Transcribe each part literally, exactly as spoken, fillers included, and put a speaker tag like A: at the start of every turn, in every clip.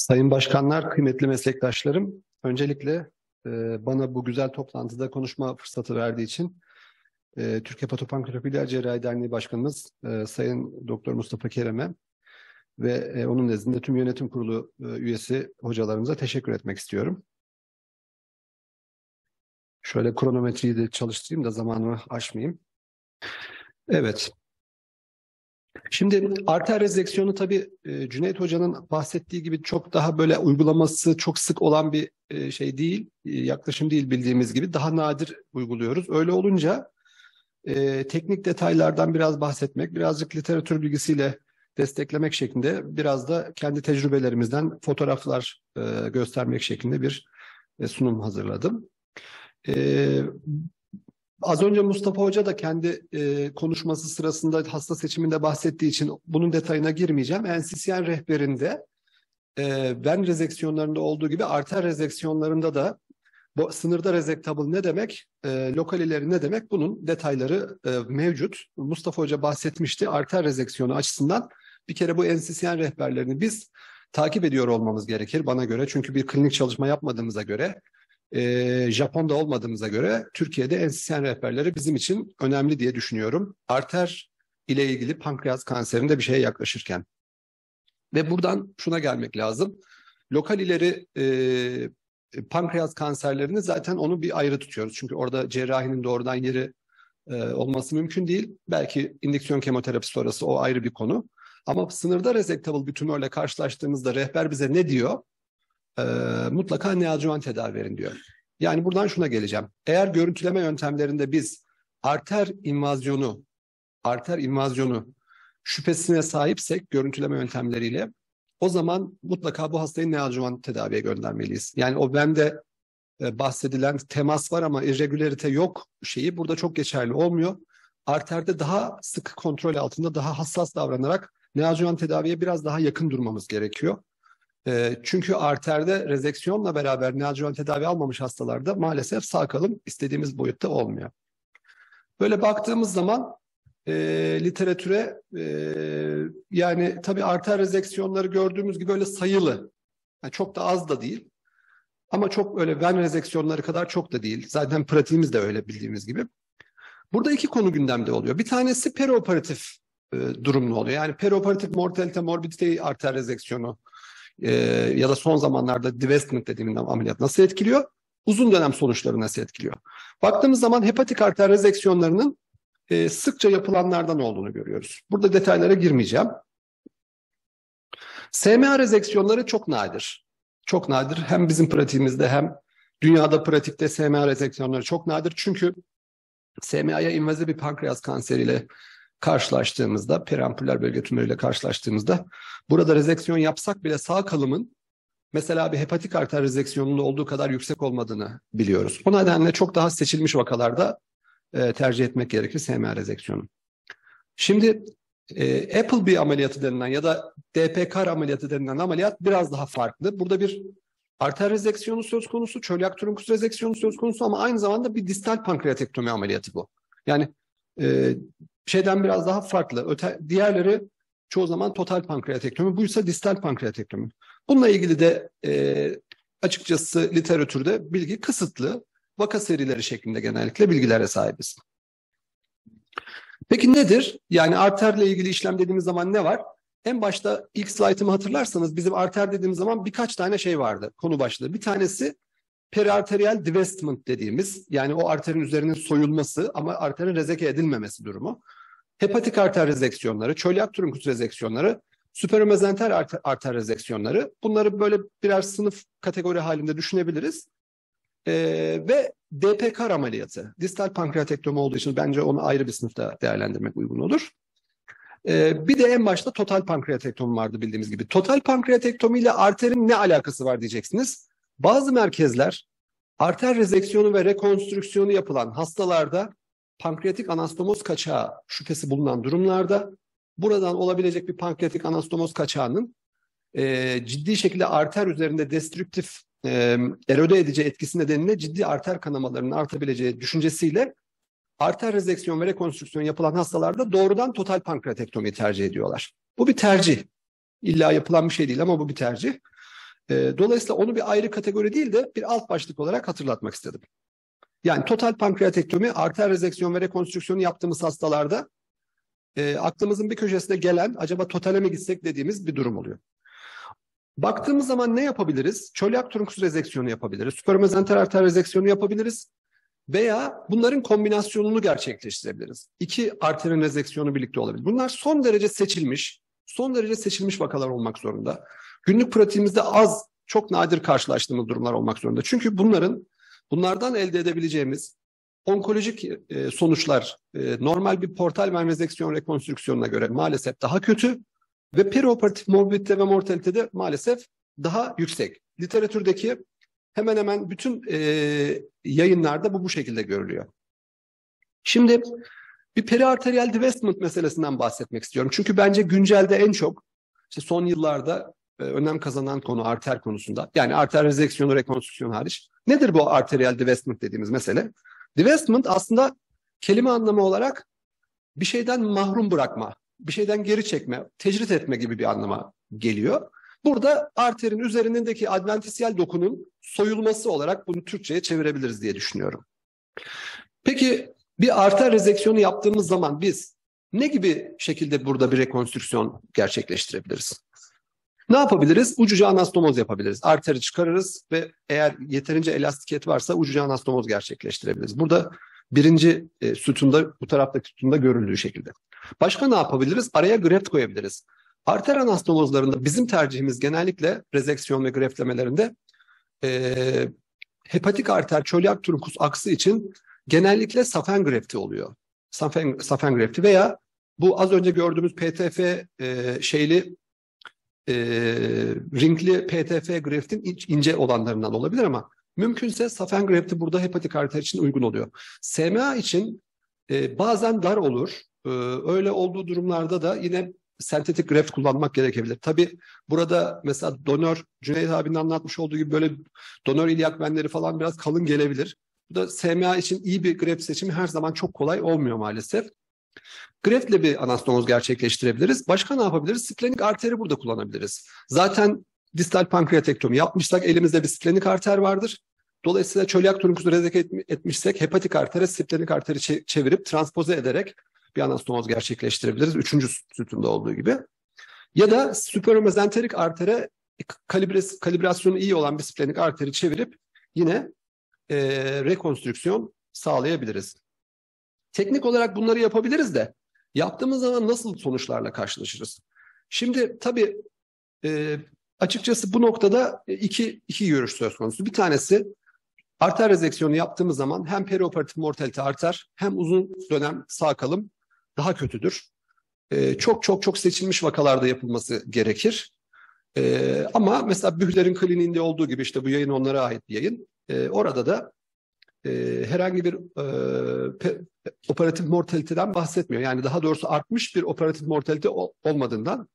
A: Sayın başkanlar, kıymetli meslektaşlarım, öncelikle e, bana bu güzel toplantıda konuşma fırsatı verdiği için e, Türkiye Patopankreatoloji Cerrahi Derneği Başkanımız e, Sayın Doktor Mustafa Kerem'e ve e, onun nezdinde tüm yönetim kurulu e, üyesi hocalarımıza teşekkür etmek istiyorum. Şöyle kronometreyi de çalıştırayım da zamanımı aşmayayım. Evet. Şimdi arter rezeksiyonu tabii e, Cüneyt Hoca'nın bahsettiği gibi çok daha böyle uygulaması çok sık olan bir e, şey değil, e, yaklaşım değil bildiğimiz gibi. Daha nadir uyguluyoruz. Öyle olunca e, teknik detaylardan biraz bahsetmek, birazcık literatür bilgisiyle desteklemek şeklinde biraz da kendi tecrübelerimizden fotoğraflar e, göstermek şeklinde bir e, sunum hazırladım. E, Az önce Mustafa Hoca da kendi e, konuşması sırasında hasta seçiminde bahsettiği için bunun detayına girmeyeceğim. N C C N rehberinde e, ven rezeksiyonlarında olduğu gibi arter rezeksiyonlarında da bu sınırda rezektable ne demek, e, lokal ileri ne demek bunun detayları e, mevcut. Mustafa Hoca bahsetmişti arter rezeksiyonu açısından bir kere bu N C C N rehberlerini biz takip ediyor olmamız gerekir bana göre. Çünkü bir klinik çalışma yapmadığımıza göre E, Japon'da olmadığımıza göre Türkiye'de N C C N rehberleri bizim için önemli diye düşünüyorum. Arter ile ilgili pankreas kanserinde bir şeye yaklaşırken. Ve buradan şuna gelmek lazım. Lokal ileri e, pankreas kanserlerini zaten onu bir ayrı tutuyoruz. Çünkü orada cerrahinin doğrudan yeri e, olması mümkün değil. Belki indüksiyon kemoterapi sonrası o ayrı bir konu. Ama sınırda rezektable bir tümörle karşılaştığımızda rehber bize ne diyor? E, mutlaka neoadjuvant tedavi verin diyor. Yani buradan şuna geleceğim. Eğer görüntüleme yöntemlerinde biz arter invazyonu, arter invazyonu şüphesine sahipsek görüntüleme yöntemleriyle o zaman mutlaka bu hastayı neoadjuvant tedaviye göndermeliyiz. Yani o bende e, bahsedilen temas var ama irregülarite yok şeyi burada çok geçerli olmuyor. Arterde daha sık kontrol altında daha hassas davranarak neoadjuvant tedaviye biraz daha yakın durmamız gerekiyor. Çünkü arterde rezeksiyonla beraber neoadjuvant tedavi almamış hastalarda maalesef sağ kalım istediğimiz boyutta olmuyor. Böyle baktığımız zaman e, literatüre e, yani tabii arter rezeksiyonları gördüğümüz gibi böyle sayılı. Yani çok da az da değil. Ama çok öyle ven rezeksiyonları kadar çok da değil. Zaten pratiğimiz de öyle bildiğimiz gibi. Burada iki konu gündemde oluyor. Bir tanesi perioperatif e, durumlu oluyor. Yani perioperatif mortalite morbidite arter rezeksiyonu. Ee, ya da son zamanlarda divestment dediğimiz ameliyat nasıl etkiliyor? Uzun dönem sonuçları nasıl etkiliyor? Baktığımız zaman hepatik arter rezeksiyonlarının e, sıkça yapılanlardan olduğunu görüyoruz. Burada detaylara girmeyeceğim. S M A rezeksiyonları çok nadir. Çok nadir. Hem bizim pratiğimizde hem dünyada pratikte S M A rezeksiyonları çok nadir. Çünkü S M A'ya invaziv bir pankreas kanseriyle karşılaştığımızda, periampüller bölge tümörüyle karşılaştığımızda burada rezeksiyon yapsak bile sağ kalımın mesela bir hepatik arter rezeksiyonunda olduğu kadar yüksek olmadığını biliyoruz. O nedenle çok daha seçilmiş vakalarda e, tercih etmek gerekir S M A rezeksiyonu. Şimdi e, Appleby ameliyatı denilen ya da D P K R ameliyatı denilen ameliyat biraz daha farklı. Burada bir arter rezeksiyonu söz konusu, çölyak trunkus rezeksiyonu söz konusu ama aynı zamanda bir distal pankreatektomi ameliyatı bu. Yani e, şeyden biraz daha farklı. Öte, diğerleri çoğu zaman total pankreatektomi. Buysa distal pankreatektomi. Bununla ilgili de e, açıkçası literatürde bilgi kısıtlı. Vaka serileri şeklinde genellikle bilgilere sahibiz. Peki nedir? Yani arterle ilgili işlem dediğimiz zaman ne var? En başta ilk slaytımı hatırlarsanız bizim arter dediğimiz zaman birkaç tane şey vardı konu başlığı. Bir tanesi periarteriyel divestment dediğimiz yani o arterin üzerinin soyulması ama arterin rezeke edilmemesi durumu. Hepatik arter rezeksiyonları, çölyak trunkus rezeksiyonları, süperomezenter arter, arter rezeksiyonları. Bunları böyle birer sınıf kategori halinde düşünebiliriz. Ee, ve D P K R ameliyatı, distal pankreatektomi olduğu için bence onu ayrı bir sınıfta değerlendirmek uygun olur. Ee, bir de en başta total pankreatektomi vardı bildiğimiz gibi. Total pankreatektomi ile arterin ne alakası var diyeceksiniz. Bazı merkezler arter rezeksiyonu ve rekonstrüksiyonu yapılan hastalarda pankreatik anastomoz kaçağı şüphesi bulunan durumlarda buradan olabilecek bir pankreatik anastomoz kaçağının e, ciddi şekilde arter üzerinde destrüktif e, erode edici etkisi nedeniyle ciddi arter kanamalarının artabileceği düşüncesiyle arter rezeksiyon ve rekonstrüksiyon yapılan hastalarda doğrudan total pankreatektomiyi tercih ediyorlar. Bu bir tercih. İlla yapılan bir şey değil ama bu bir tercih. E, dolayısıyla onu bir ayrı kategori değil de bir alt başlık olarak hatırlatmak istedim. Yani total pankreatektomi, arter rezeksiyon ve rekonstrüksiyonu yaptığımız hastalarda e, aklımızın bir köşesine gelen acaba totale mi gitsek dediğimiz bir durum oluyor. Baktığımız zaman ne yapabiliriz? Çölyak trunkus rezeksiyonu yapabiliriz. Süperomezenter arter rezeksiyonu yapabiliriz. Veya bunların kombinasyonunu gerçekleştirebiliriz. İki arterin rezeksiyonu birlikte olabilir. Bunlar son derece seçilmiş, son derece seçilmiş vakalar olmak zorunda. Günlük pratiğimizde az, çok nadir karşılaştığımız durumlar olmak zorunda. Çünkü bunların, bunlardan elde edebileceğimiz onkolojik e, sonuçlar e, normal bir portal ven rezeksiyon rekonstrüksiyonuna göre maalesef daha kötü ve perioperatif morbidite ve mortalite de maalesef daha yüksek. Literatürdeki hemen hemen bütün e, yayınlarda bu bu şekilde görülüyor. Şimdi bir periarteriyel divestment meselesinden bahsetmek istiyorum. Çünkü bence güncelde en çok işte son yıllarda e, önem kazanan konu arter konusunda. Yani arter rezeksiyonu, rekonstrüksiyon hariç. Nedir bu arteriyel divestment dediğimiz mesele? Divestment aslında kelime anlamı olarak bir şeyden mahrum bırakma, bir şeyden geri çekme, tecrit etme gibi bir anlama geliyor. Burada arterin üzerindeki adventisyal dokunun soyulması olarak bunu Türkçe'ye çevirebiliriz diye düşünüyorum. Peki bir arter rezeksiyonu yaptığımız zaman biz ne gibi şekilde burada bir rekonstrüksiyon gerçekleştirebiliriz? Ne yapabiliriz? Ucuca anastomoz yapabiliriz. Arteri çıkarırız ve eğer yeterince elastikiyet varsa ucuca anastomoz gerçekleştirebiliriz. Burada birinci e, sütunda, bu taraftaki sütunda görüldüğü şekilde. Başka ne yapabiliriz? Araya graft koyabiliriz. Arter anastomozlarında bizim tercihimiz genellikle rezeksiyon ve graftlemelerinde e, hepatik arter çölyak trunkus aksı için genellikle safen grafti oluyor. Safen, safen grafti veya bu az önce gördüğümüz P T F e, şeyli e, ringli P T F graftin ince olanlarından olabilir ama mümkünse safen grafti burada hepatik arter için uygun oluyor. S M A için e, bazen dar olur. E, öyle olduğu durumlarda da yine sentetik graft kullanmak gerekebilir. Tabii burada mesela donör, Cüneyt abinin anlatmış olduğu gibi böyle donör ilyak venleri falan biraz kalın gelebilir. Bu da S M A için iyi bir graft seçimi her zaman çok kolay olmuyor maalesef. Graftle bir anastomoz gerçekleştirebiliriz. Başka ne yapabiliriz? Splenik arteri burada kullanabiliriz. Zaten distal pankreatektomi yapmışsak elimizde bir splenik arter vardır. Dolayısıyla çölyak trunkusu rezek etmişsek hepatik artere splenik arteri çevirip transpoze ederek bir anastomoz gerçekleştirebiliriz. Üçüncü sütunda olduğu gibi. Ya da süperomezenterik artere kalibres, kalibrasyonu iyi olan bir splenik arteri çevirip yine e, rekonstrüksiyon sağlayabiliriz. Teknik olarak bunları yapabiliriz de yaptığımız zaman nasıl sonuçlarla karşılaşırız? Şimdi tabii e, açıkçası bu noktada iki, iki görüş söz konusu. Bir tanesi arter rezeksiyonu yaptığımız zaman hem perioperatif mortalite artar hem uzun dönem sağ kalım daha kötüdür. Ee, çok çok çok seçilmiş vakalarda yapılması gerekir. Ee, ama mesela Bühler'in kliniğinde olduğu gibi işte bu yayın onlara ait bir yayın. Ee, orada da e, herhangi bir e, pe, operatif mortaliteden bahsetmiyor. Yani daha doğrusu artmış bir operatif mortalite ol, olmadığından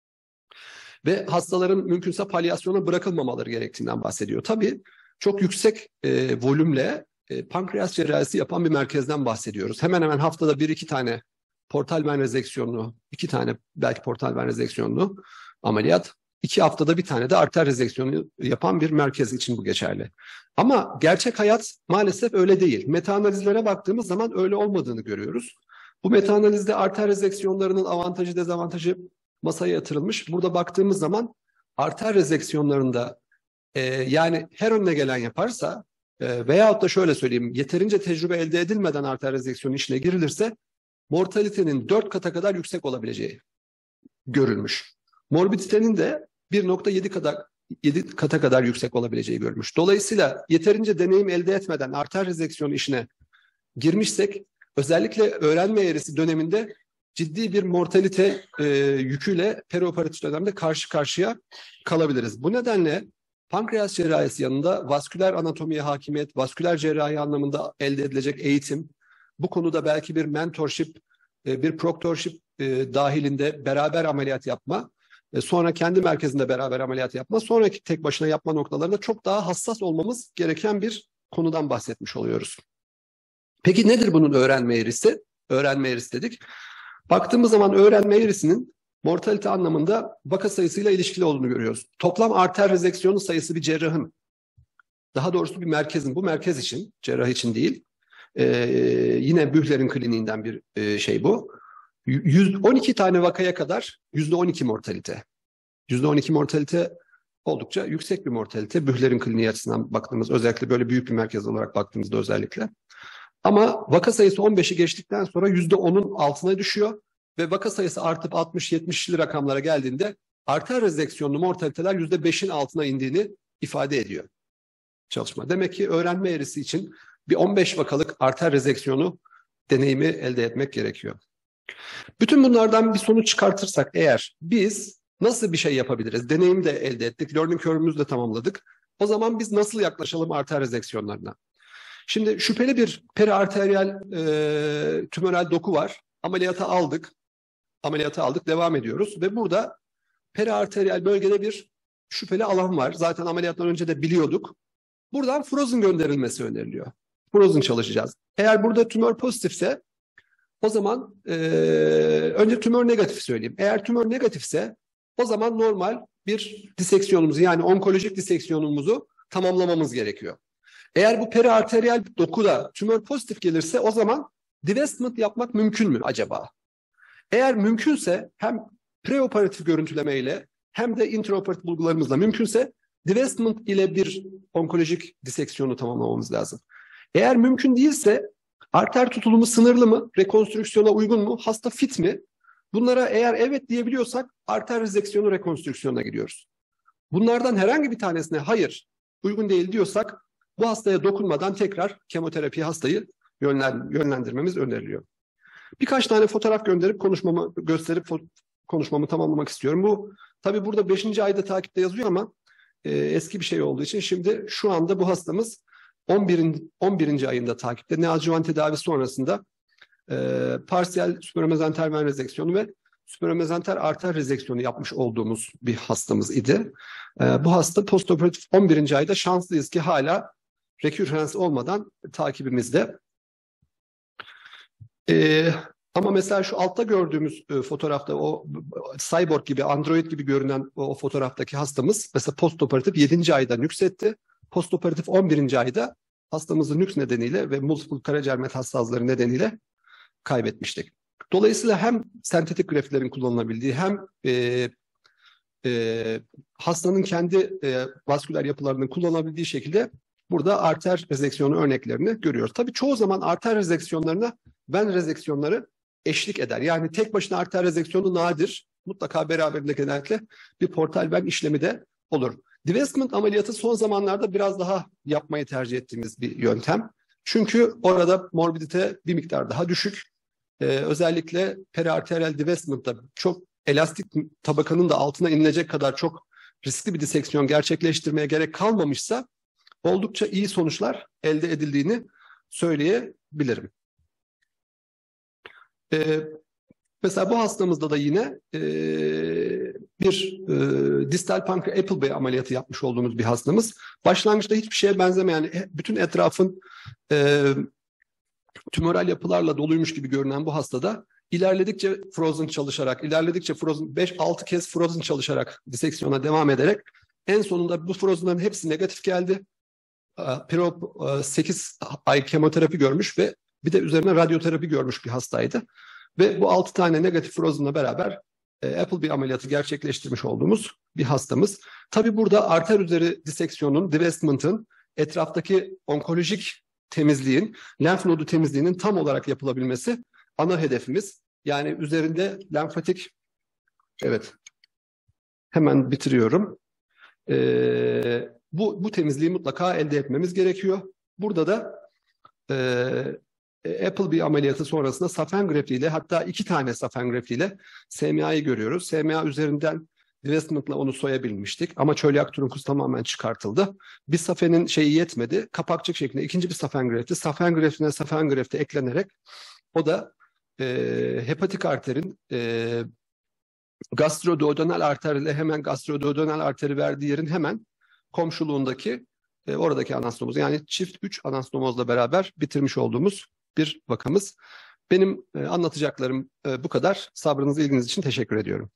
A: ve hastaların mümkünse palyasyona bırakılmamaları gerektiğinden bahsediyor. Tabii çok yüksek e, volümle e, pankreas cerrahisi yapan bir merkezden bahsediyoruz. Hemen hemen haftada bir iki tane portal ven rezeksiyonlu, iki tane belki portal ven rezeksiyonlu ameliyat, iki haftada bir tane de arter rezeksiyonu yapan bir merkez için bu geçerli. Ama gerçek hayat maalesef öyle değil. Metaanalizlere baktığımız zaman öyle olmadığını görüyoruz. Bu metaanalizde arter rezeksiyonlarının avantajı dezavantajı masaya yatırılmış. Burada baktığımız zaman arter rezeksiyonlarında e, yani her önüne gelen yaparsa e, veyahut da şöyle söyleyeyim, yeterince tecrübe elde edilmeden arter rezeksiyonu işine girilirse mortalitenin dört kata kadar yüksek olabileceği görülmüş. Morbiditenin de bir nokta yedi kadar yedi kata kadar yüksek olabileceği görülmüş. Dolayısıyla yeterince deneyim elde etmeden arter rezeksiyonu işine girmişsek özellikle öğrenme eğrisi döneminde ciddi bir mortalite e, yüküyle perioperatif dönemde karşı karşıya kalabiliriz. Bu nedenle pankreas cerrahisi yanında vasküler anatomiye hakimiyet, vasküler cerrahi anlamında elde edilecek eğitim, bu konuda belki bir mentorship, bir proctorship dahilinde beraber ameliyat yapma, sonra kendi merkezinde beraber ameliyat yapma, sonraki tek başına yapma noktalarında çok daha hassas olmamız gereken bir konudan bahsetmiş oluyoruz. Peki nedir bunun öğrenme eğrisi? Öğrenme eğrisi dedik. Baktığımız zaman öğrenme eğrisinin mortalite anlamında vaka sayısıyla ilişkili olduğunu görüyoruz. Toplam arter rezeksiyonu sayısı bir cerrahın, daha doğrusu bir merkezin, bu merkez için, cerrah için değil. Ee, yine Bühler'in kliniğinden bir e, şey bu. yüz on iki tane vakaya kadar yüzde on iki mortalite. yüzde on iki mortalite oldukça yüksek bir mortalite. Bühler'in kliniği açısından baktığımız, özellikle böyle büyük bir merkez olarak baktığımızda özellikle. Ama vaka sayısı on beşi geçtikten sonra yüzde onun altına düşüyor ve vaka sayısı artıp altmış yetmişli rakamlara geldiğinde arter rezeksiyonlu mortaliteler yüzde beşin altına indiğini ifade ediyor çalışma. Demek ki öğrenme eğrisi için bir on beş vakalık arter rezeksiyonu deneyimi elde etmek gerekiyor. Bütün bunlardan bir sonuç çıkartırsak eğer biz nasıl bir şey yapabiliriz? Deneyim de elde ettik, learning curve'ümüzü de tamamladık. O zaman biz nasıl yaklaşalım arter rezeksiyonlarına? Şimdi şüpheli bir periarteriyel e, tümöral doku var. Ameliyata aldık. Ameliyata aldık, devam ediyoruz ve burada periarteriyel bölgede bir şüpheli alan var. Zaten ameliyattan önce de biliyorduk. Buradan Frozen gönderilmesi öneriliyor. Frozen çalışacağız. Eğer burada tümör pozitifse o zaman e, önce tümör negatif söyleyeyim. Eğer tümör negatifse o zaman normal bir diseksiyonumuzu, yani onkolojik diseksiyonumuzu tamamlamamız gerekiyor. Eğer bu periarteriyel dokuda tümör pozitif gelirse o zaman divestment yapmak mümkün mü acaba? Eğer mümkünse hem preoperatif görüntülemeyle hem de intraoperatif bulgularımızla mümkünse divestment ile bir onkolojik diseksiyonu tamamlamamız lazım. Eğer mümkün değilse arter tutulumu sınırlı mı, rekonstrüksiyona uygun mu, hasta fit mi? Bunlara eğer evet diyebiliyorsak arter rezeksiyonu rekonstrüksiyona gidiyoruz. Bunlardan herhangi bir tanesine hayır, uygun değil diyorsak bu hastaya dokunmadan tekrar kemoterapi hastayı yönlendirmemiz öneriliyor. Birkaç tane fotoğraf gönderip konuşmamı gösterip konuşmamı tamamlamak istiyorum. Bu tabii burada beşinci ayda takipte yazıyor ama e, eski bir şey olduğu için şimdi şu anda bu hastamız on birinci on birinci ayında takipte. Neoadjuvant tedavi sonrasında e, parsiyel süperamezenter ven rezeksiyonu ve süperamezenter arter rezeksiyonu yapmış olduğumuz bir hastamız idi. E, bu hasta postoperatif on birinci ayda şanslıyız ki hala rekürrens olmadan takibimizde. Ee, ama mesela şu altta gördüğümüz e, fotoğrafta o cyborg gibi, android gibi görünen o, o fotoğraftaki hastamız mesela postoperatif yedinci ayda nüksetti. Postoperatif on birinci ayda hastamızı nüks nedeniyle ve multiple karaciğer metastazları nedeniyle kaybetmiştik. Dolayısıyla hem sentetik greflerin kullanılabildiği hem e, e, hastanın kendi e, vasküler yapılarının kullanılabildiği şekilde burada arter rezeksiyonu örneklerini görüyoruz. Tabii çoğu zaman arter rezeksiyonlarına ven rezeksiyonları eşlik eder. Yani tek başına arter rezeksiyonu nadir. Mutlaka beraberinde genellikle bir portal ven işlemi de olur. Divestment ameliyatı son zamanlarda biraz daha yapmayı tercih ettiğimiz bir yöntem. Çünkü orada morbidite bir miktar daha düşük. Ee, özellikle periarteriyel divestment'ta çok elastik tabakanın da altına inilecek kadar çok riskli bir diseksiyon gerçekleştirmeye gerek kalmamışsa oldukça iyi sonuçlar elde edildiğini söyleyebilirim. Ee, mesela bu hastamızda da yine e, bir e, distal pankreas Appleby ameliyatı yapmış olduğumuz bir hastamız. Başlangıçta hiçbir şeye benzemeyen, bütün etrafın e, tümöral yapılarla doluymuş gibi görünen bu hastada ilerledikçe Frozen çalışarak, ilerledikçe Frozen beş altı kez Frozen çalışarak diseksiyona devam ederek en sonunda bu Frozen'ların hepsi negatif geldi. Pirop sekiz ay kemoterapi görmüş ve bir de üzerine radyoterapi görmüş bir hastaydı. Ve bu altı tane negatif Frozen'la beraber e, Appleby ameliyatı gerçekleştirmiş olduğumuz bir hastamız. Tabii burada arter üzeri diseksiyonun, divestment'ın, etraftaki onkolojik temizliğin, lenf nodu temizliğinin tam olarak yapılabilmesi ana hedefimiz. Yani üzerinde lenfatik, evet, hemen bitiriyorum. Ee, bu, bu temizliği mutlaka elde etmemiz gerekiyor. Burada da e, Appleby ameliyatı sonrasında safen greftiyle, hatta iki tane safen greftiyle S M A'yı görüyoruz. S M A üzerinden divestment'la onu soyabilmiştik ama çölyak trunkus tamamen çıkartıldı. Bir safenin şeyi yetmedi. Kapakçık şeklinde ikinci bir safen grefti. Safen greftine safen grefti eklenerek o da e, hepatik arterin e, gastroduodenal arterle hemen gastroduodenal arteri verdiği yerin hemen komşuluğundaki e, oradaki anastomos, yani çift üç anastomozla beraber bitirmiş olduğumuz bir vakamız. Benim e, anlatacaklarım e, bu kadar. Sabrınız, ilginiz için teşekkür ediyorum.